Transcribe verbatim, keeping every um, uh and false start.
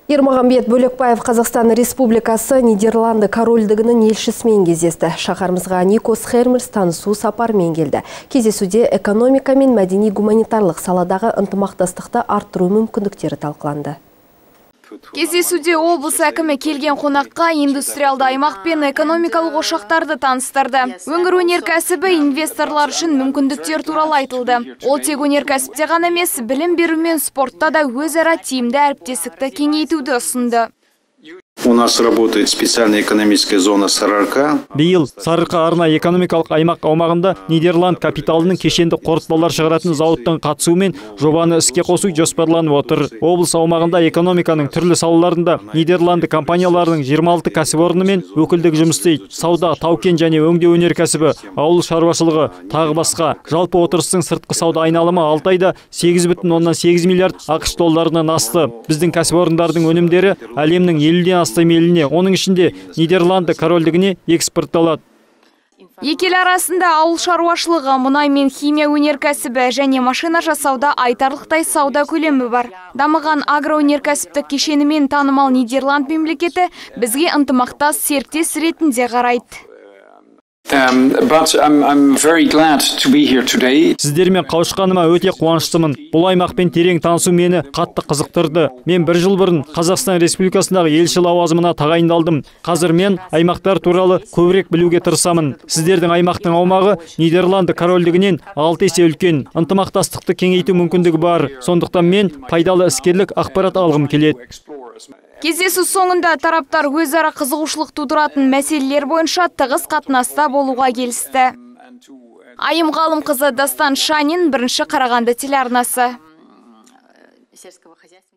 Ермағанбет Бөлекбаев Қазақстан Республикасы Нидерланды корольдігінің елшісімен кездесті. Шақарымызға Никос Хермерс танысу сапармен келді. Кездесуде экономика мен мәдени гуманитарлық саладағы ынтымақтастықты арттыру мүмкіндіктері талқыланды. Кездесуде облыс әкімі келген қонаққа индустриалды аймақ пен экономикалық ошақтарды таныстырды. Өңір өнеркәсібі инвесторлар үшін мүмкіндіктер туралы айтылды. Ол тек өнеркәсіпте ғана емес, білім беру мен спортта да өзара тиімді әріптестікті кеңейтуді ұсынды. У нас работает специальная экономическая зона Сарыарка. Биыл Сарыарка арнайы экономикалық аймақ аумағында Нидерланд капиталының кешенді қорытпалар шығаратын зауыттың қатысуымен жобаны іске қосу жоспарланып отыр. Облыс аумағында экономиканың түрлі салаларында Нидерланды компанияларының жиырма алты кәсіпорны мен өкілдік жұмыс істейді. Сауда, тау-кен және өңдеу өнеркәсібі, ауыл шаруашылығы, тағы басқа. Жалпы отырыстың сыртқы сауда айналымы алты айда сегіз бүтін оннан сегіз миллиард ақш долларынан асты. Біздің кәсіпорындардың өнімдері әлемнің елуден астам еліне, оның ішінде Нидерланды корольдігіне экспортталады. Екі ел арасында ауыл шаруашылығы, мұнай мен химия өнеркәсібі және машина жасауда айтарлықтай сауда көлемі бар. Дамыған агроөнеркәсіптік кешенімен танымал Нидерланд мемлекеті бізге ынтымақтас серіктес ретінде қарайды. Um, but I'm, I'm very glad to be here today. Сіздермен қауышқаныма өте қуаныштымын. Бұл аймақпен терең танысу мені қатты қызықтырды. Мен бір жыл бұрын Қазақстан Республикасындағы елші лауазымына тағайындалдым. Қазір мен аймақтар туралы көбірек білуге тырысамын. Сіздердің аймақтың аумағы Нидерланды корольдігінен алты есе үлкен. Ынтымақтастықты кеңейту мүмкіндігі бар. Сондықтан мен пайдалы іскерлік ақпарат алғым келеді. Кездесу соңында тараптар өзара қызығушылық тудыратын мәселелер бойынша тығыз қатынаста болуға келісті. Айым Ғалымқызы, Дастан Шанин, бірінші Қарағанды телеарнасы.